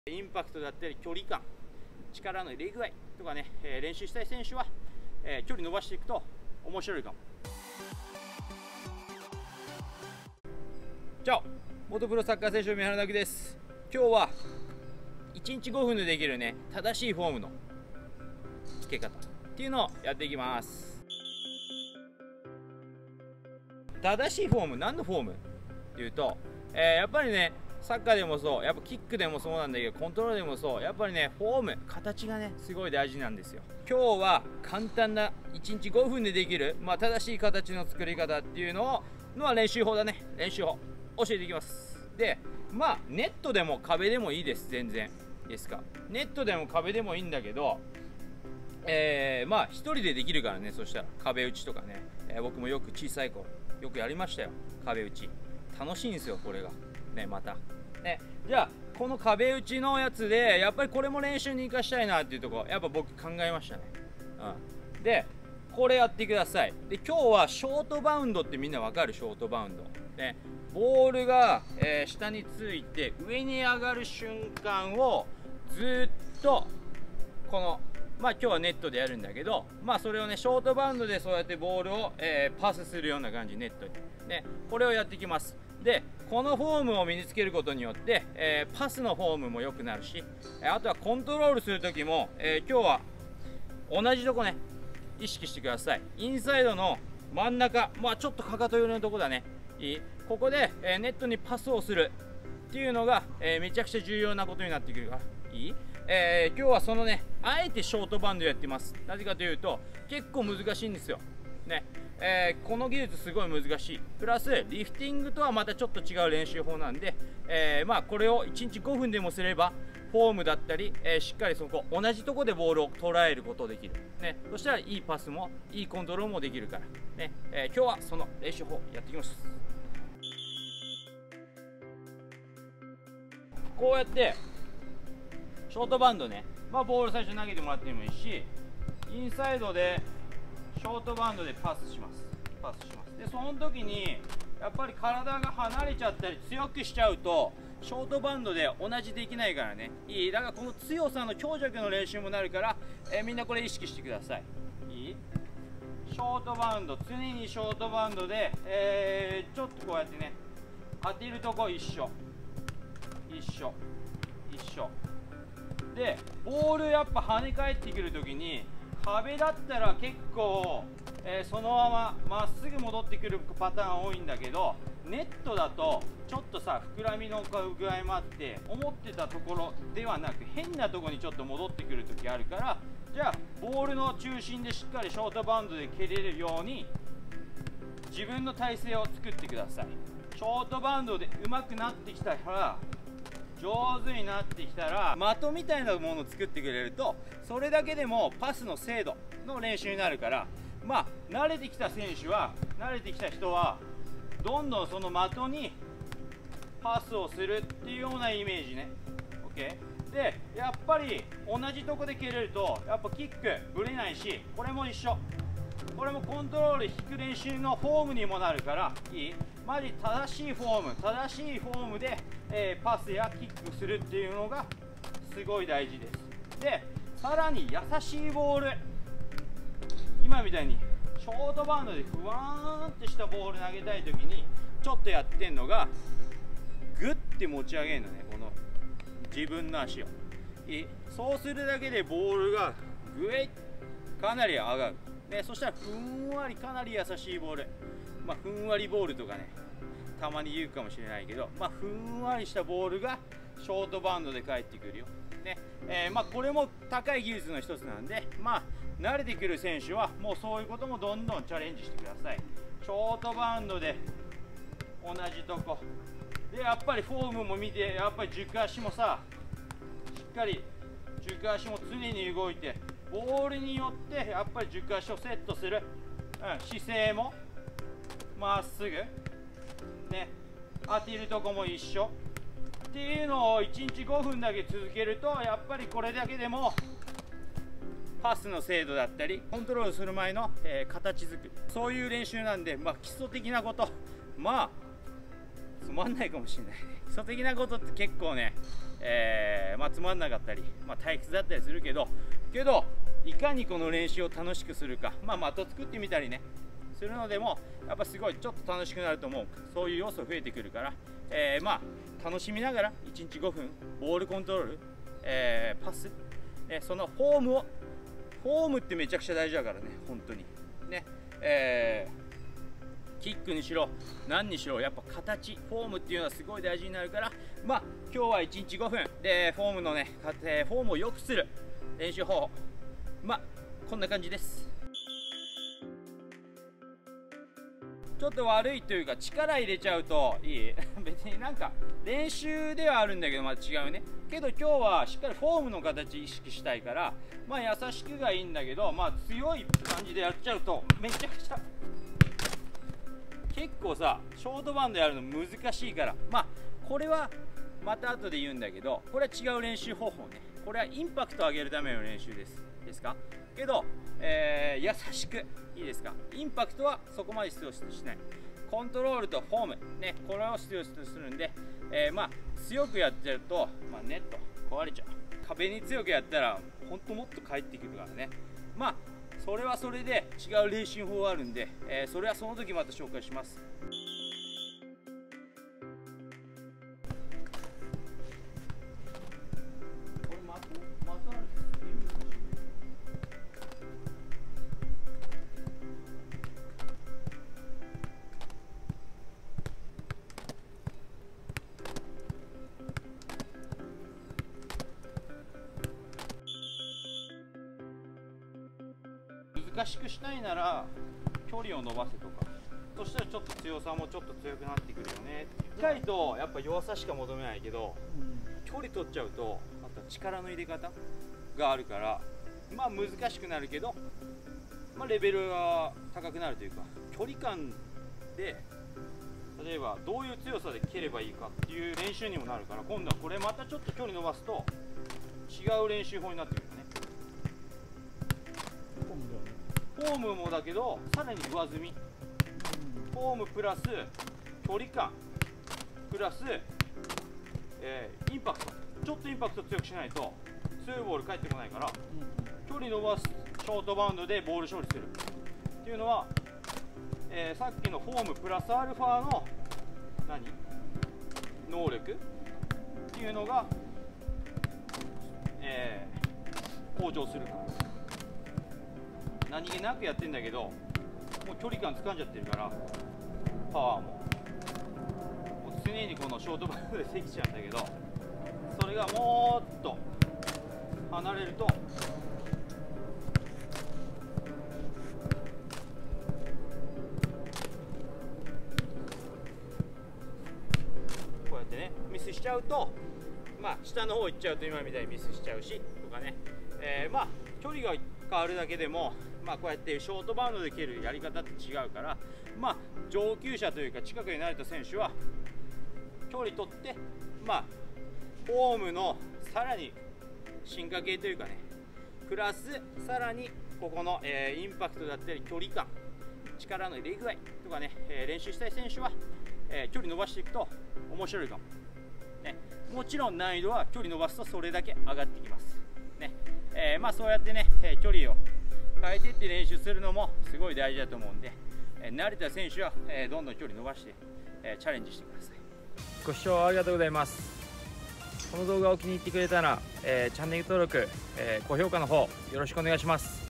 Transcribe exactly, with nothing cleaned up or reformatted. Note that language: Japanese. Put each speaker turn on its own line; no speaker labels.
インパクトだったり距離感、力の入れ具合とかね、えー、練習したい選手は、えー、距離伸ばしていくと面白いかも。チャオ、元プロサッカー選手の三原拓です。今日はいちにちごふんでできるね、正しいフォームのつけ方っていうのをやっていきます。正しいフォーム、何のフォームっていうと、えー、やっぱりね、サッカーでもそう、やっぱキックでもそうなんだけど、コントロールでもそう、やっぱりね、フォーム、形がね、すごい大事なんですよ。今日は簡単ないちにちごふんでできる、まあ、正しい形の作り方っていうのをのは練習法だね。練習法教えていきます。で、まあネットでも壁でもいいです。全然ですか。ネットでも壁でもいいんだけど、えー、まあ一人でできるからね。そしたら壁打ちとかね、えー、僕もよく小さい頃よくやりましたよ、壁打ち。楽しいんですよ、これがね。またね、じゃあこの壁打ちのやつでやっぱりこれも練習に生かしたいなっていうところ、やっぱ僕考えましたね。うん、でこれやってください。で今日はショートバウンドってみんなわかる？ショートバウンドね、ボールが、えー、下について上に上がる瞬間をずっとこの、まあ今日はネットでやるんだけど、まあそれをねショートバウンドでそうやってボールを、えー、パスするような感じ、ネットにね、これをやっていきます。でこのフォームを身につけることによって、えー、パスのフォームも良くなるし、あとはコントロールする時も、えー、今日は同じとこね意識してください。インサイドの真ん中、まあちょっとかかと寄りのとこだね。いい、ここで、えー、ネットにパスをするっていうのが、えー、めちゃくちゃ重要なことになってくるからいい、えー、今日はそのね、あえてショートバウンドやってます。なぜかというと結構難しいんですよね。えー、この技術すごい難しい。プラスリフティングとはまたちょっと違う練習法なんで、えー、まあこれをいちにちごふんでもすればフォームだったり、えー、しっかりそこ同じとこでボールを捉えることができる、ね、そしたらいいパスもいいコントロールもできるから、ねえー、今日はその練習法やっていきます。こうやってショートバウンドね、まあ、ボール最初投げてもらってもいいし、インサイドでショートバウンドでパスしますパスします。でその時にやっぱり体が離れちゃったり強くしちゃうとショートバウンドで同じできないからね。いい、だからこの強さの強弱の練習もなるから、えー、みんなこれ意識してください。いい、ショートバウンド、常にショートバウンドで、えー、ちょっとこうやってね当てるとこ一緒一緒一緒で、ボールやっぱ跳ね返ってくるときに壁だったら結構、えー、そのまままっすぐ戻ってくるパターン多いんだけど、ネットだとちょっとさ膨らみの具合もあって思ってたところではなく変なところにちょっと戻ってくるときあるから、じゃあボールの中心でしっかりショートバウンドで蹴れるように自分の体勢を作ってください。ショートバウンドで上手くなってきたら上手になってきたら的みたいなものを作ってくれると、それだけでもパスの精度の練習になるから、まあ慣れてきた選手は慣れてきた人はどんどんその的にパスをするっていうようなイメージね。 OK でやっぱり同じとこで蹴れるとやっぱキックぶれないし、これも一緒、これもコントロール引く練習のフォームにもなるから、いい、マジ正しいフォーム正しいフォームで、えー、パスやキックするっていうのがすごい大事です。でさらに優しいボール、今みたいにショートバウンドでふわーんってしたボール投げたい時にちょっとやってんのが、グッて持ち上げるのね、この自分の足を。いい、そうするだけでボールがグエッかなり上がる。でそしたらふんわり、かなり優しいボール、まあ、ふんわりボールとかねたまに言うかもしれないけど、まあ、ふんわりしたボールがショートバウンドで返ってくるよ、ねえーまあ、これも高い技術の一つなんで、まあ、慣れてくる選手はもうそういうこともどんどんチャレンジしてください。ショートバウンドで同じとこで、やっぱりフォームも見て、やっぱり軸足もさしっかり軸足も常に動いて、ボールによってやっぱり軸足をセットする、うん、姿勢もまっすぐね、当てるとこも一緒っていうのをいちにちごふんだけ続けると、やっぱりこれだけでもパスの精度だったりコントロールする前の、えー、形作り、そういう練習なんで、まあ、基礎的なこと、まあつまんないかもしれない基礎的なことって結構ね、えーまあ、つまんなかったり、まあ、退屈だったりするけどけどいかにこの練習を楽しくするか、まあ、的作ってみたりねするのでもやっぱすごいちょっと楽しくなると思う。そういう要素増えてくるから、えー、まあ楽しみながらいちにちごふんボールコントロール、えー、パス、えー、そのフォームをフォームってめちゃくちゃ大事だからね本当にね、えー、キックにしろ何にしろやっぱ形フォームっていうのはすごい大事になるから、まあ今日はいちにちごふんでフォームのねフォームを良くする練習方法、まあこんな感じです。ちょっと悪いというか力入れちゃうといい別になんか練習ではあるんだけどまた違うねけど今日はしっかりフォームの形意識したいからまあ優しくがいいんだけどまあ強い感じでやっちゃうとめちゃくちゃ結構さショートバンドやるの難しいからまあこれはまた後で言うんだけどこれは違う練習方法ね。これはインパクトを上げるための練習ですですかけど、えー、優しくいいですか。インパクトはそこまで必要しない。コントロールとフォームねこれを必要とするんで、えー、まあ強くやっちゃうと、まあ、ネット壊れちゃう。壁に強くやったらほんともっと返ってくるからね。まあそれはそれで違う練習法があるんで、えー、それはその時また紹介します。難しくしたいなら距離を伸ばせとかそしたらちょっと強さもちょっと強くなってくるよね。深いとやっぱ弱さしか求めないけど、うん、距離取っちゃうとあと力の入れ方があるからまあ難しくなるけど、まあ、レベルが高くなるというか距離感で例えばどういう強さで蹴ればいいかっていう練習にもなるから今度はこれまたちょっと距離伸ばすと違う練習法になってくるよね。フォームもだけどさらに上積み、フォームプラス距離感プラス、えー、インパクトちょっとインパクト強くしないと強いボール返ってこないから距離伸ばすショートバウンドでボール処理するっていうのは、えー、さっきのフォームプラスアルファの何能力っていうのが、えー、向上するから。何気なくやってんだけどもう距離感掴んじゃってるからパワーももう常にこのショートバウンドでできちゃうんだけどそれがもっと離れるとこうやってねミスしちゃうとまあ下の方行っちゃうと今みたいにミスしちゃうしとかね、えー、まあ距離が変わるだけでもまあこうやってショートバウンドで蹴るやり方って違うからまあ上級者というか近くに慣れた選手は距離取ってまあフォームのさらに進化系というかねプラスさらにここの、えー、インパクトだったり距離感力の入れ具合とかね、えー、練習したい選手は、えー、距離伸ばしていくと面白いかも、ね、もちろん難易度は距離伸ばすとそれだけ上がってきますね。えー、まあそうやってね、えー、距離を変えていって練習するのもすごい大事だと思うんで、えー、慣れた選手は、えー、どんどん距離伸ばして、えー、チャレンジしてください。ご視聴ありがとうございます。この動画を気に入ってくれたら、えー、チャンネル登録、えー、高評価の方よろしくお願いします。